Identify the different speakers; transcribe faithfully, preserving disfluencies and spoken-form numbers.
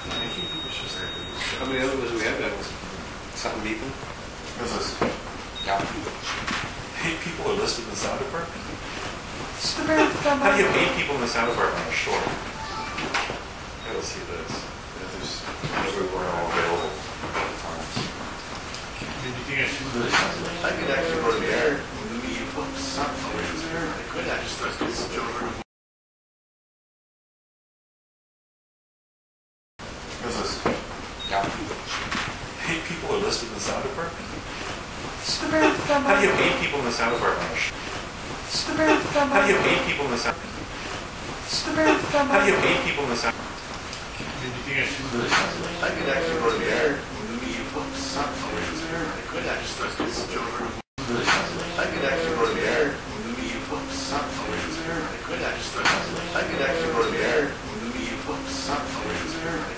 Speaker 1: How many other ones do we have? That was something beeping?
Speaker 2: This is,
Speaker 1: Yeah.
Speaker 3: Eight people are listed in the sound department? How do you have eight people in the sound department on a short? Gotta see this.
Speaker 2: yeah, there's,
Speaker 3: Everywhere all available at all times.
Speaker 2: I could actually go to the air. You put something there. I could actually start this children. This is,
Speaker 1: Yeah.
Speaker 3: Eight people are listed in the sound department? How do you have eight people in the sound department on a short? How do you have eight people in the sound How do you have eight people in the sound
Speaker 2: I could actually go to the air. You put something there. I could actually start this children. I could actually go to the air. You put something there. I could actually start. I could actually go to the air. You put something there.